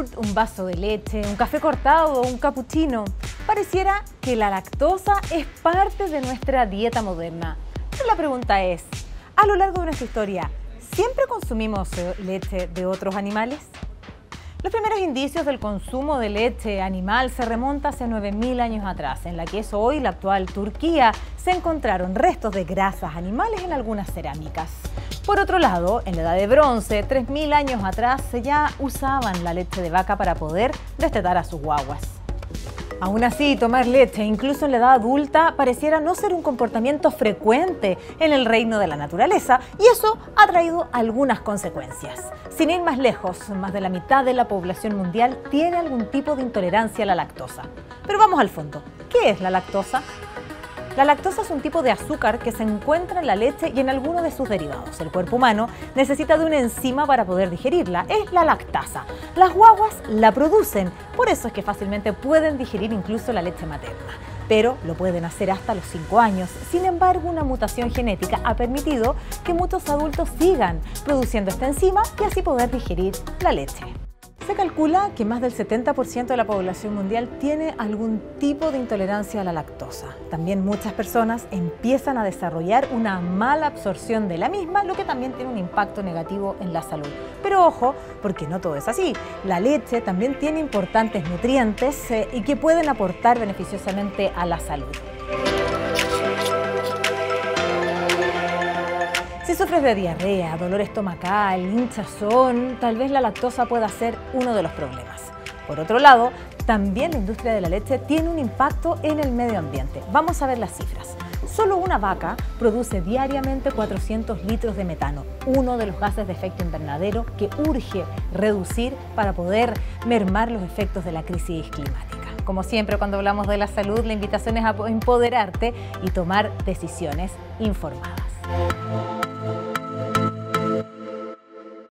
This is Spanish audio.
yogurt, un vaso de leche, un café cortado o un cappuccino. Pareciera que la lactosa es parte de nuestra dieta moderna. Pero la pregunta es, a lo largo de nuestra historia, ¿siempre consumimos leche de otros animales? Los primeros indicios del consumo de leche animal se remontan hace 9.000 años atrás. En la que es hoy la actual Turquía, se encontraron restos de grasas animales en algunas cerámicas. Por otro lado, en la Edad de Bronce, 3.000 años atrás, ya usaban la leche de vaca para poder destetar a sus guaguas. Aún así, tomar leche, incluso en la edad adulta, pareciera no ser un comportamiento frecuente en el reino de la naturaleza, y eso ha traído algunas consecuencias. Sin ir más lejos, más de la mitad de la población mundial tiene algún tipo de intolerancia a la lactosa. Pero vamos al fondo. ¿Qué es la lactosa? La lactosa es un tipo de azúcar que se encuentra en la leche y en algunos de sus derivados. El cuerpo humano necesita de una enzima para poder digerirla, es la lactasa. Las guaguas la producen, por eso es que fácilmente pueden digerir incluso la leche materna. Pero lo pueden hacer hasta los 5 años. Sin embargo, una mutación genética ha permitido que muchos adultos sigan produciendo esta enzima y así poder digerir la leche. Se calcula que más del 70% de la población mundial tiene algún tipo de intolerancia a la lactosa. También muchas personas empiezan a desarrollar una mala absorción de la misma, lo que también tiene un impacto negativo en la salud. Pero ojo, porque no todo es así. La leche también tiene importantes nutrientes y que pueden aportar beneficiosamente a la salud. Si sufres de diarrea, dolor estomacal, hinchazón, tal vez la lactosa pueda ser uno de los problemas. Por otro lado, también la industria de la leche tiene un impacto en el medio ambiente. Vamos a ver las cifras. Solo una vaca produce diariamente 400 litros de metano, uno de los gases de efecto invernadero que urge reducir para poder mermar los efectos de la crisis climática. Como siempre, cuando hablamos de la salud, la invitación es a empoderarte y tomar decisiones informadas.